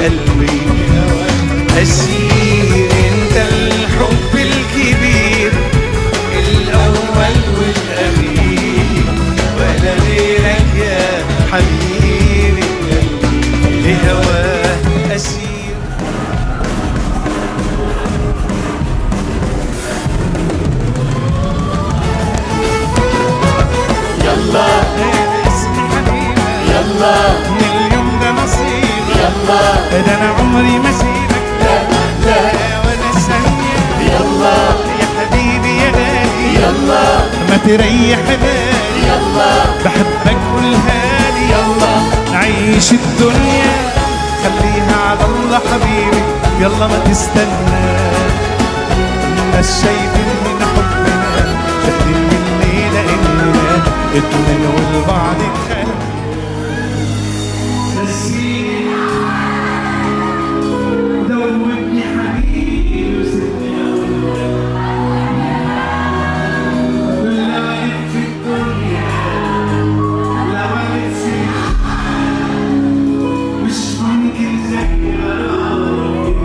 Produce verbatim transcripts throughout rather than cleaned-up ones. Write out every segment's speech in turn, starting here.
قلبي أسير. انت الحب الكبير الأول والأخير، ولا غيرك يا حبيبي لهواه أسير. يلا اسمي حبيبي، يلا من اليوم ده نصيبي، يلا ده أنا عمري ما سيبك لا لا ولا ثانية. يلا يا حبيبي يا غالي يلا ما تريح بالي، يلا بحبك قولها لي. يلا نعيش الدنيا خليها على الله حبيبي، يلا ما تستنى. الناس شايفين من حبنا شايفين من الليلة إننا اتنين والبعض نخلي. دوبني حبيبي وسيبني أقولك كل عين في الدنيا لا عرفت مش ممكن زي غرامي.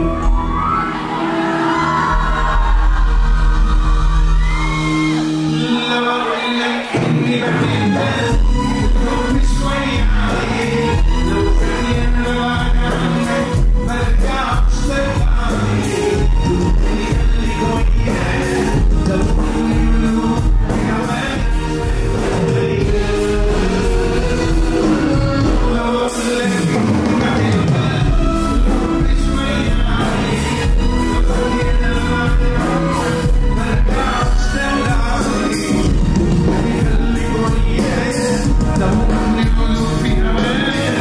لو أقولك إني بحبك تقوم شوية عليك، لو ثانية بعد عنك مرجعش ترجع عليك. خليك وياي لو كله هواك لو أقولك إني بحبك تقوم شوية عليك، لو ثانية بعد عنك مرجعش ترجع عليك. خليك وياي لو كله في هواك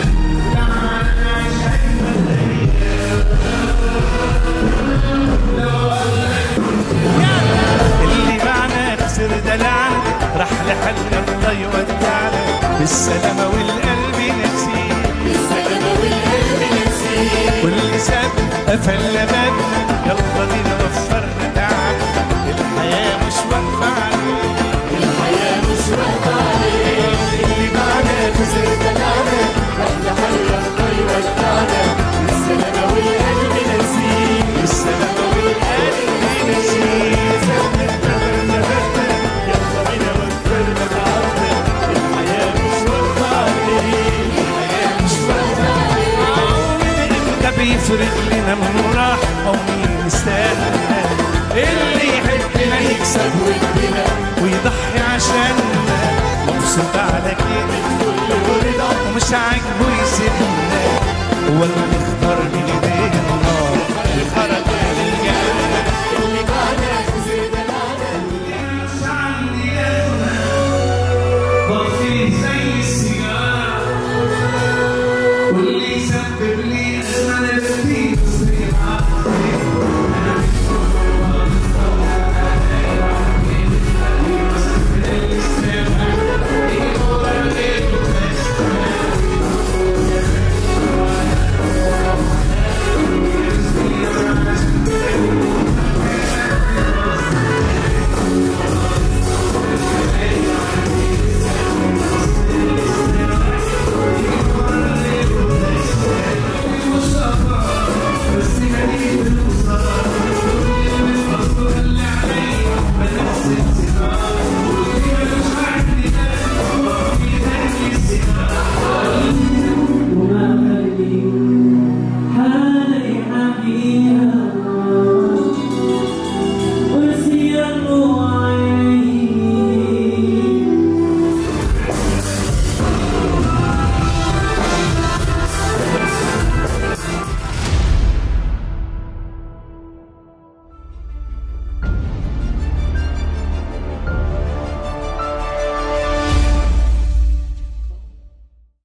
اللي معنا خسر دلعنا، راح لحالنا الله يودعنا بالسلامة والقلب نسيه، بالسلامة والقلب نسيه. واللي ساب قفلنا بابنا يلا بينا وفرنا تعبنا، الحياة مش واقفة عليه، الحياة مش واقفة عليه. اللي معنا خسر دلعنا راح لحالنا الله يودعنا بالسلامة والقلب نسيه. بالسلامة والقلب نسيه. يلا بينا وفرنا تعبنا، الحياة مش واقفة عليه، الحياة مش واقفة عليه. ده بيفرق لنا من راح او مين يستاهل، اللي يحبنا يكسب ودنا ويضحي عشاننا، مبسوط على كده كل رضا ومش عاجبه يسيبنا، هو اللي